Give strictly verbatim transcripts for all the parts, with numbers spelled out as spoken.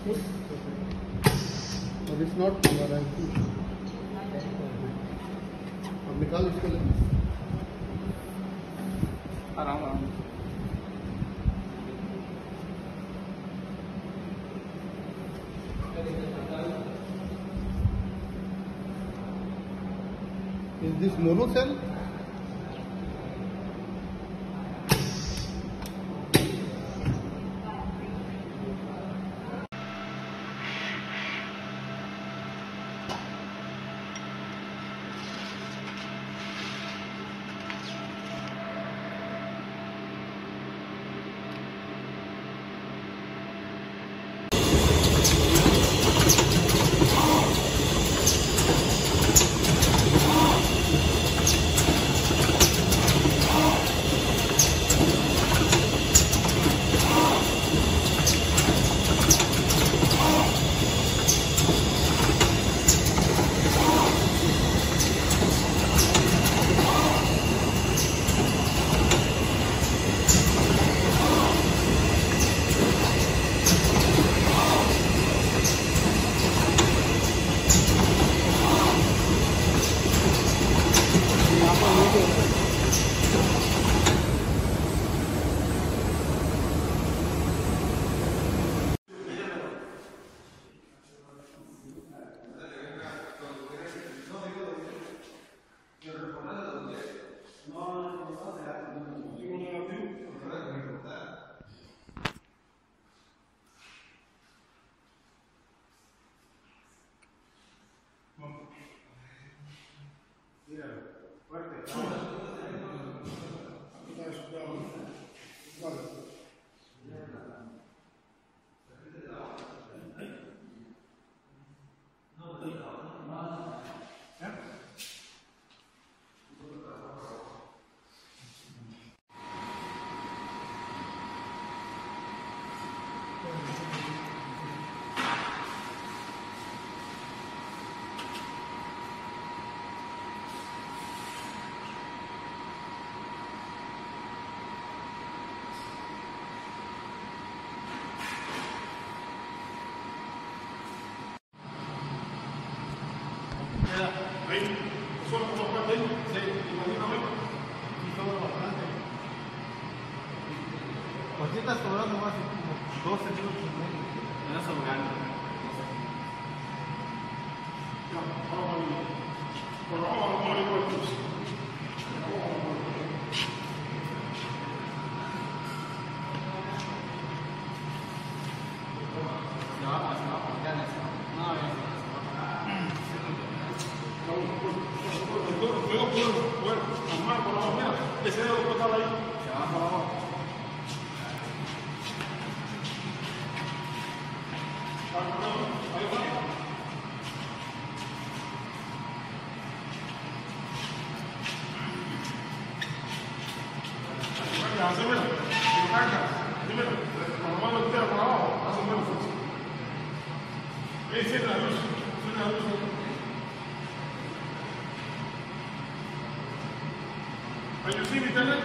But it's not right. अब निकाल इसको ले आराम आराम Is this monocell? Ahí, solo como parte de se imagina y todo lo bastante. Aquí estás cobrando más como dos centímetros y medio. en ese lugar. Ya, vamos a ver. Por ahora vamos a ver cuántos. Se va a pasar, se va a pasar en eso. No, ya. Luego puedo poder armar por abajo. Mira, ese dedo que estaba ahí. Se va para abajo. Ahí va. Hacémelo, me encanta. Dímelo, cuando mando el dedo para abajo, hace un buen esfuerzo. Ahí enciende la luz, enciende la luz. Are you seeing me, Lieutenant?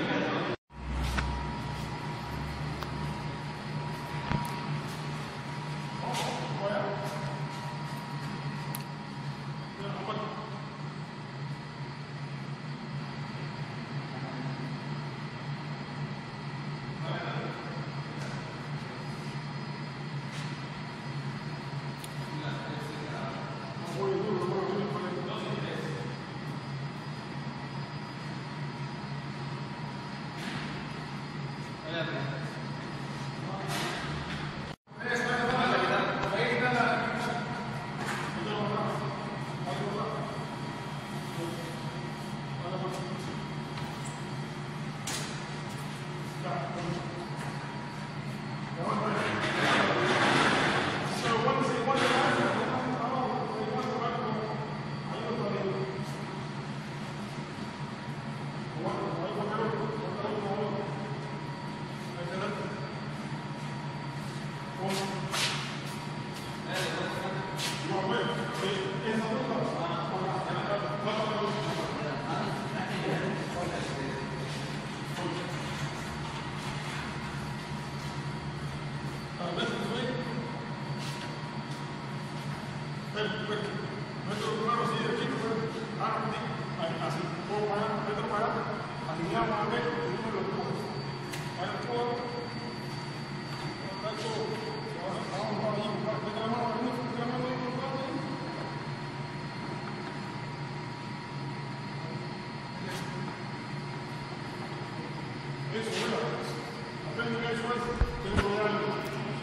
Eso, bueno. Apenas eso es, tengo que dar algo.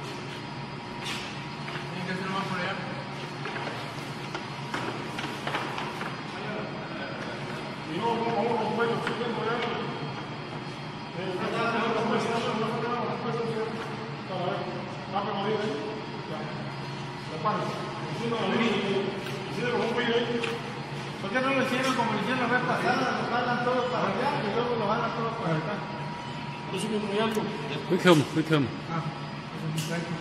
Tienen que hacer más por allá. Y no, no, vamos a romper los chicos por allá. Eh, no, no, no, no, no, no, no, no, no, para ver, va a pegar ahí. Ya. La pan. Encima de la línea. Encima de los hombres ahí. ¿Por qué no lo hicieron como lo hicieron la vez pasada? Lo jalan todo para allá y luego lo jalan todo para acá. Yo subí muy alto. Welcome, welcome. Ah, eso es perfecto.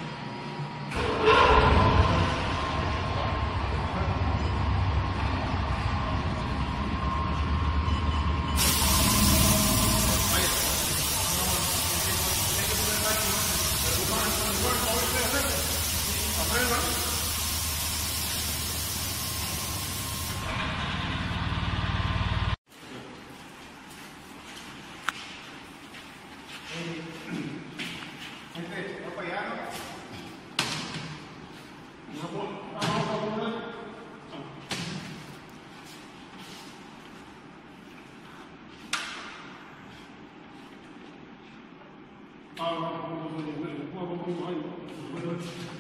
Gente, va para allá, ¿no? Ah, no, no, no, no, no, no, no, no, no, no, no, no, no,